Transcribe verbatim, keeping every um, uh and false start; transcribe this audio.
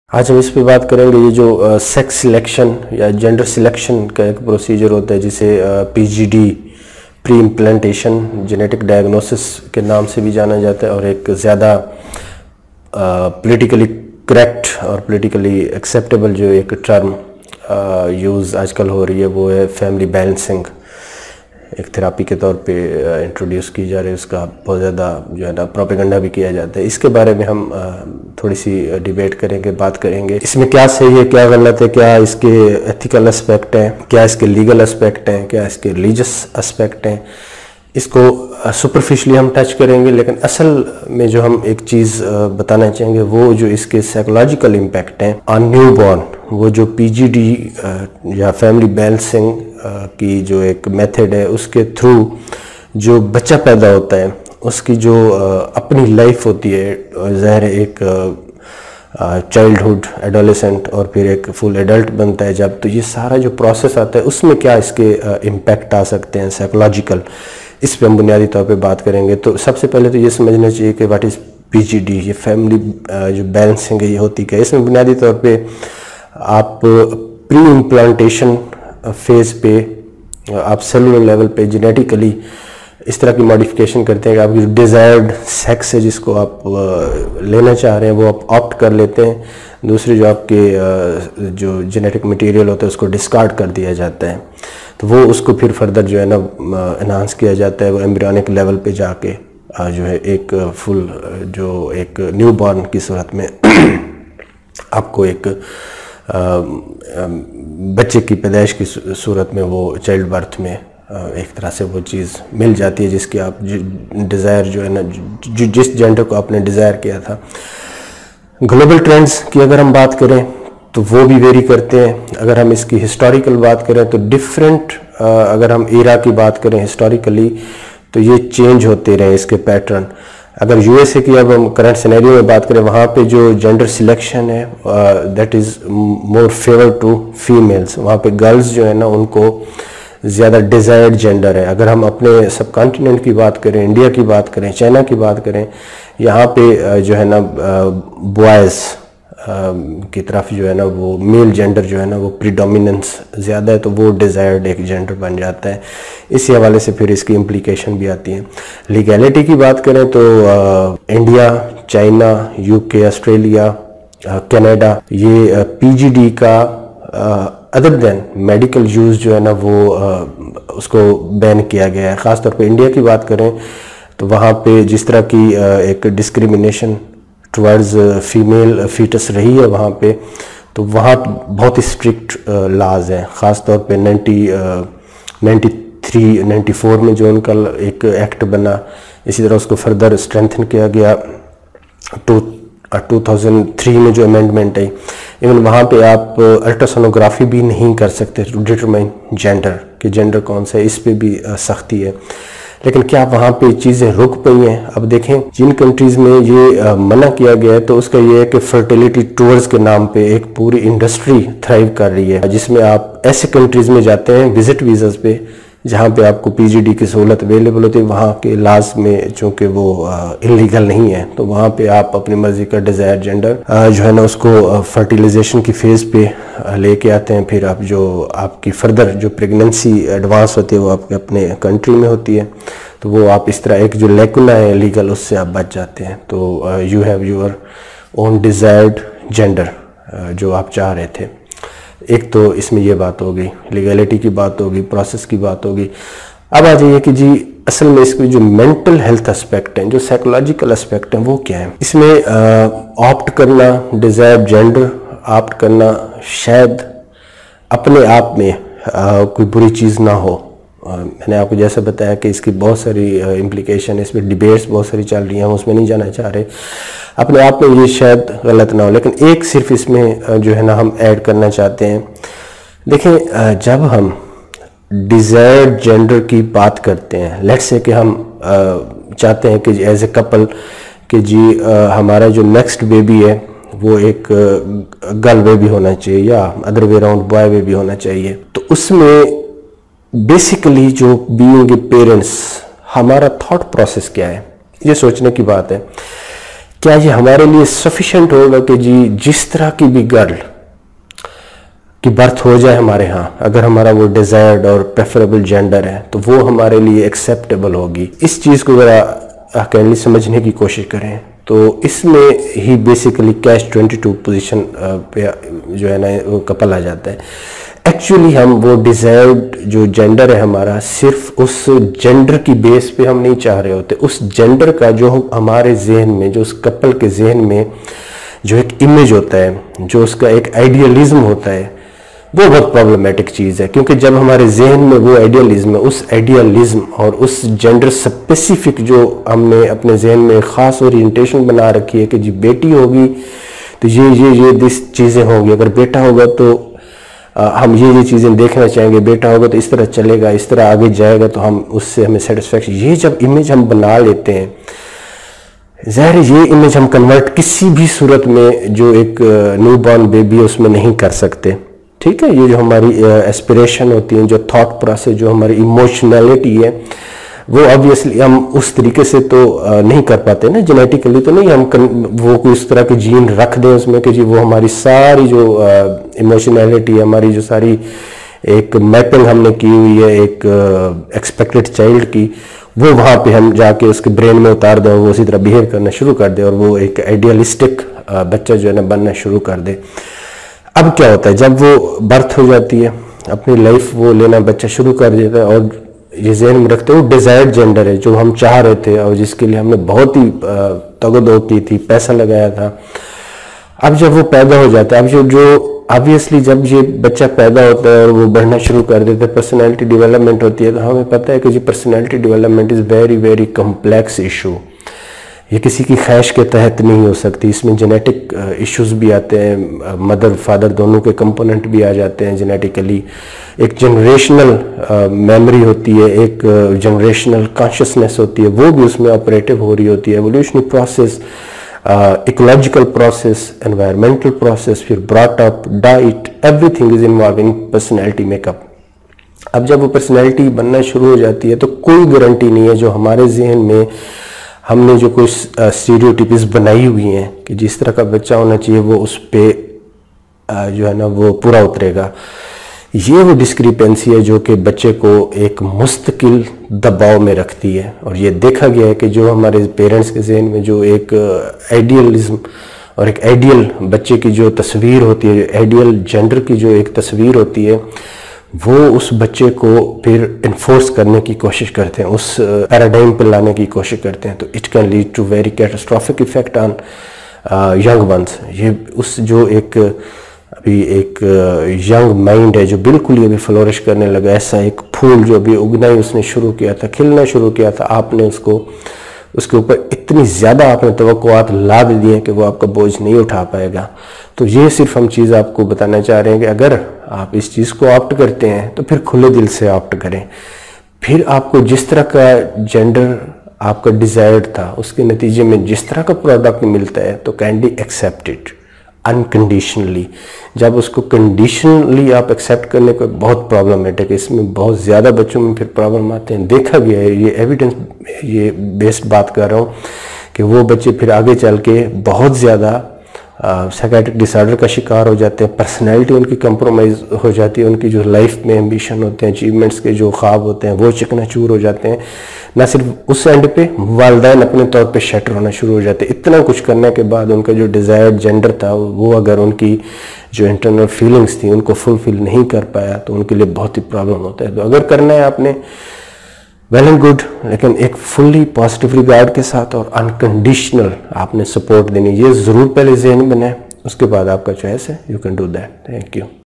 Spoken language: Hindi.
आज हम इस पे बात करेंगे ये जो सेक्स सिलेक्शन या जेंडर सिलेक्शन का एक प्रोसीजर होता है जिसे PGD pre implantation genetic diagnosis के नाम से भी जाना जाता है, और एक ज़्यादा पॉलिटिकली करेक्ट और पॉलिटिकली एक्सेप्टेबल जो एक टर्म यूज़ आजकल हो रही है वो है फैमिली बैलेंसिंग। एक थेरापी के तौर पे इंट्रोड्यूस की जा रही है, उसका बहुत ज़्यादा जो है ना प्रोपेगेंडा भी किया जाता है। इसके बारे में हम थोड़ी सी डिबेट करेंगे, बात करेंगे इसमें क्या सही है, क्या गलत है, क्या इसके एथिकल एस्पेक्ट हैं, क्या इसके लीगल एस्पेक्ट हैं, क्या इसके रिलीजियस एस्पेक्ट हैं। इसको सुपरफिशली हम टच करेंगे, लेकिन असल में जो हम एक चीज़ बताना चाहेंगे वो जो इसके साइकोलॉजिकल इम्पैक्ट हैं ऑन न्यू बॉर्न, वो जो पीजीडी या फैमिली बैलेंसिंग की जो एक मेथड है उसके थ्रू जो बच्चा पैदा होता है उसकी जो अपनी लाइफ होती है, ज़ाहिर है एक चाइल्डहुड, एडोलेसेंट और फिर एक फुल एडल्ट बनता है जब, तो ये सारा जो प्रोसेस आता है उसमें क्या इसके इम्पैक्ट आ सकते हैं साइकोलॉजिकल, इस पे हम बुनियादी तौर पे बात करेंगे। तो सबसे पहले तो ये समझना चाहिए कि व्हाट इज़ पीजीडी, ये फैमिली जो बैलेंसिंग है ये होती क्या है। इसमें बुनियादी तौर पे आप प्री इम्प्लांटेशन फेज़ पे आप सेलुलर लेवल पे जेनेटिकली इस तरह की मॉडिफिकेशन करते हैं कि आपकी जो डिज़ायर्ड सेक्स है जिसको आप लेना चाह रहे हैं वो आप ऑप्ट कर लेते हैं, दूसरी जो आपके जो जेनेटिक मटेरियल होता है उसको डिस्कार्ड कर दिया जाता है, तो वो उसको फिर फर्दर जो है ना एनहांस किया जाता है, वो एम्ब्रियोनिक लेवल पे जाके जो है एक फुल जो एक न्यू बॉर्न की सूरत में आपको एक बच्चे की पैदाइश की सूरत में वो चाइल्ड बर्थ में एक तरह से वो चीज़ मिल जाती है जिसकी आप डिज़ायर जो है ना जो जिस जेंडर को आपने डिज़ायर किया था। ग्लोबल ट्रेंड्स की अगर हम बात करें तो वो भी वेरी करते हैं। अगर हम इसकी हिस्टोरिकल बात करें तो डिफरेंट, अगर हम एरा की बात करें हिस्टोरिकली तो ये चेंज होते रहे इसके पैटर्न। अगर यूएसए की अब हम करंट सिनेरियो में बात करें वहाँ पे जो जेंडर सिलेक्शन है that is more favour to females, वहाँ पे गर्ल्स जो है ना उनको ज़्यादा डिज़ायर्ड जेंडर है। अगर हम अपने सब कॉन्टिनेंट की बात करें, इंडिया की बात करें, चाइना की बात करें, यहाँ पे जो है ना बॉयज़ की तरफ जो है ना वो मेल जेंडर जो है ना वो प्रीडोमिनेंस ज़्यादा है, तो वो डिज़ायर्ड एक जेंडर बन जाता है। इसी हवाले से फिर इसकी इम्प्लीकेशन भी आती है। लीगैलिटी की बात करें तो आ, India, China, UK, Australia, Canada, ये पीजीडी का अदर देन मेडिकल यूज़ जो है ना वो आ, उसको बैन किया गया है। ख़ासतौर पे इंडिया की बात करें तो वहाँ पे जिस तरह की आ, एक डिस्क्रिमिनेशन टुवर्ड्स फीमेल फीटस रही है वहाँ पे, तो वहाँ बहुत ही स्ट्रिक्ट लॉज हैं। ख़ास तौर पे ninety ninety three ninety four में जो उनका एक एक्ट बना, इसी तरह उसको फर्दर स्ट्रेंथन किया गया टू टू थाउजेंड थ्री में जो अमेंडमेंट आई। इवन वहाँ पे आप अल्ट्रासोनोग्राफी भी नहीं कर सकते टू डिटरमाइन जेंडर कि जेंडर कौन सा है, इस पे भी सख्ती है। लेकिन क्या वहाँ पे चीज़ें रुक पई हैं? अब देखें जिन कंट्रीज़ में ये आ, मना किया गया है तो उसका ये है कि फर्टिलिटी टूर्स के नाम पे एक पूरी इंडस्ट्री थ्राइव कर रही है, जिसमें आप ऐसे कंट्रीज़ में जाते हैं विजिट वीज़ाज पे जहाँ पे आपको पीजीडी की सहूलत अवेलेबल होती है। वहाँ के लाज में चूँकि वो इलीगल नहीं है, तो वहाँ पे आप अपनी मर्ज़ी का डिज़ायर जेंडर जो है ना उसको फर्टिलाइजेशन की फेज़ पे लेके आते हैं। फिर आप जो आपकी फर्दर जो प्रेगनेंसी एडवांस होती है वो आपके अपने कंट्री में होती है, तो वो आप इस तरह एक जो लेकुना है लीगल उससे आप बच जाते हैं। तो you have your own desired gender जो आप चाह रहे थे। एक तो इसमें ये बात हो गई, लीगैलिटी की बात होगी, प्रोसेस की बात होगी। अब आ जाइए कि जी असल में इसके जो मेंटल हेल्थ एस्पेक्ट हैं, जो साइकोलॉजिकल एस्पेक्ट हैं वो क्या है। इसमें ऑप्ट करना, डिज़ायर्ड जेंडर ऑप्ट करना शायद अपने आप में आ, कोई बुरी चीज़ ना हो। आ, मैंने आपको जैसे बताया कि इसकी बहुत सारी इम्प्लीकेशन, इसमें डिबेट्स बहुत सारी चल रही हैं, हम उसमें नहीं जाना चाह रहे। अपने आप में ये शायद गलत ना हो, लेकिन एक सिर्फ इसमें जो है ना हम ऐड करना चाहते हैं। देखें जब हम डिज़ायर्ड जेंडर की बात करते हैं, लेट्स से कि हम चाहते हैं कि एज ए कपल कि जी हमारा जो नेक्स्ट बेबी है वो एक गर्ल बेबी होना चाहिए या other way round boy baby होना चाहिए, तो उसमें बेसिकली जो बीइंग ए पेरेंट्स हमारा थॉट प्रोसेस क्या है, ये सोचने की बात है क्या ये हमारे लिए सफिशेंट होगा कि जी जिस तरह की भी गर्ल की बर्थ हो जाए हमारे यहाँ, अगर हमारा वो डिजायर्ड और प्रेफरेबल जेंडर है तो वो हमारे लिए एक्सेप्टेबल होगी? इस चीज़ को ज़रा अकेले समझने की कोशिश करें तो इसमें ही basically catch twenty two position पे जो है ना वो कपल आ जाता है। एक्चुअली हम वो डिजायर्ड जो जेंडर है हमारा, सिर्फ उस जेंडर की बेस पे हम नहीं चाह रहे होते, उस जेंडर का जो हमारे जहन में, जो उस कपल के जहन में जो एक इमेज होता है, जो उसका एक आइडियलिज्म होता है, वो बहुत प्रॉब्लमेटिक चीज़ है। क्योंकि जब हमारे जहन में वो आइडियलिज्म है, उस आइडियलिज्म और उस जेंडर स्पेसिफिक जो हमने अपने जहन में एक ख़ास ओरिएंटेशन बना रखी है कि जी बेटी होगी तो ये ये ये दिस चीज़ें होंगी, अगर बेटा होगा तो आ, हम ये ये चीज़ें देखना चाहेंगे, बेटा होगा तो इस तरह चलेगा, इस तरह आगे जाएगा तो हम उससे हमें सेटिस्फैक्शन, ये जब इमेज हम बना लेते हैं, ज़ाहिर ये इमेज हम कन्वर्ट किसी भी सूरत में जो एक न्यू बॉर्न बेबी है उसमें नहीं कर सकते। ठीक है, ये जो हमारी एस्पिरेशन होती है, जो थॉट प्रोसेस, जो हमारी इमोशनैलिटी है, वो ऑब्वियसली हम उस तरीके से तो नहीं कर पाते ना, जेनेटिकली तो नहीं हम कन, वो कोई इस तरह की जीन रख दें उसमें कि जी वो हमारी सारी जो इमोशनैलिटी है, हमारी जो सारी एक मैपिंग हमने की हुई है एक एक्सपेक्टेड चाइल्ड की, वो वहाँ पे हम जाके उसके ब्रेन में उतार दें, वो उसी तरह बिहेव करना शुरू कर दे और वो एक आइडियलिस्टिक बच्चा जो है ना बनना शुरू कर दे। अब क्या होता है, जब वो बर्थ हो जाती है, अपनी लाइफ वो लेना बच्चा शुरू कर देता है और ये जहन में रखते हैं वो डिजायर्ड जेंडर है जो हम चाह रहे थे और जिसके लिए हमने बहुत ही तगदो की थी, पैसा लगाया था। अब जब वो पैदा हो जाता है, अब जो जो ऑब्वियसली जब ये बच्चा पैदा होता है और वो बढ़ना शुरू कर देता है, पर्सनैलिटी डेवलपमेंट होती है, तो हमें पता है कि जी personality development is very very complex issue. ये किसी की ख्वाहिश के तहत नहीं हो सकती, इसमें जेनेटिक इश्यूज भी आते हैं, मदर फादर दोनों के कंपोनेंट भी आ जाते हैं जेनेटिकली। एक जनरेशनल मेमोरी होती है, एक जनरेशनल कॉन्शियसनेस होती है, वो भी उसमें ऑपरेटिव हो रही होती है। Evolutionary process, ecological process, environmental process, फिर brought up, diet, everything is involving personality makeup. अब जब वो पर्सनैलिटी बनना शुरू हो जाती है तो कोई गारंटी नहीं है जो हमारे जहन में हमने जो कुछ स्टीरियोटाइप्स बनाई हुई हैं कि जिस तरह का बच्चा होना चाहिए वो उस पर जो है ना वो पूरा उतरेगा। ये वो डिस्क्रिपेंसी है जो कि बच्चे को एक मुस्तकिल दबाव में रखती है। और ये देखा गया है कि जो हमारे पेरेंट्स के जहन में जो एक आइडियलिज्म और एक आइडियल बच्चे की जो तस्वीर होती है, आइडियल जेंडर की जो एक तस्वीर होती है, वो उस बच्चे को फिर इन्फोर्स करने की कोशिश करते हैं, उस पैराडाइम पर लाने की कोशिश करते हैं। तो it can lead to very catastrophic effect on young ones. ये उस जो एक अभी एक यंग माइंड है जो बिल्कुल ही अभी फ्लोरिश करने लगा, ऐसा एक फूल जो अभी उगना ही उसने शुरू किया था, खिलना शुरू किया था, आपने उसको उसके ऊपर इतनी ज़्यादा आपने तवक्कुआत लाद दी है कि वो आपका बोझ नहीं उठा पाएगा। तो ये सिर्फ हम चीज़ आपको बताना चाह रहे हैं कि अगर आप इस चीज़ को ऑप्ट करते हैं तो फिर खुले दिल से ऑप्ट करें। फिर आपको जिस तरह का जेंडर आपका डिज़ायर्ड था उसके नतीजे में जिस तरह का प्रोडक्ट मिलता है तो कैंडी एक्सेप्ट इट अनकंडीशनली। जब उसको कंडीशनली आप एक्सेप्ट करने को बहुत प्रॉब्लमेटिक है, इसमें बहुत ज़्यादा बच्चों में फिर प्रॉब्लम आते हैं। देखा गया है, ये एविडेंस ये बेस्ड बात कर रहा हूँ कि वो बच्चे फिर आगे चल के बहुत ज़्यादा साइकियाट्रिक डिसऑर्डर का शिकार हो जाते हैं, पर्सनैलिटी उनकी कंप्रोमाइज़ हो जाती है, उनकी जो लाइफ में एम्बिशन होते हैं, अचीवमेंट्स के जो ख्वाब होते हैं वो चकनाचूर हो जाते हैं। ना सिर्फ उस एंड पे वालिदैन अपने तौर पे शटर होना शुरू हो जाते हैं। इतना कुछ करने के बाद उनका जो डिज़ायर्ड जेंडर था वो अगर उनकी जो इंटरनल फीलिंग्स थी उनको फुलफिल नहीं कर पाया तो उनके लिए बहुत ही प्रॉब्लम होता है। तो अगर करना है आपने वेल एंड गुड, लेकिन एक फुल्ली पॉजिटिव रिगार्ड के साथ और अनकंडीशनल आपने सपोर्ट देनी, ये ज़रूर पहले ज़हन में बनाए, उसके बाद आपका चॉइस है, you can do that. Thank you.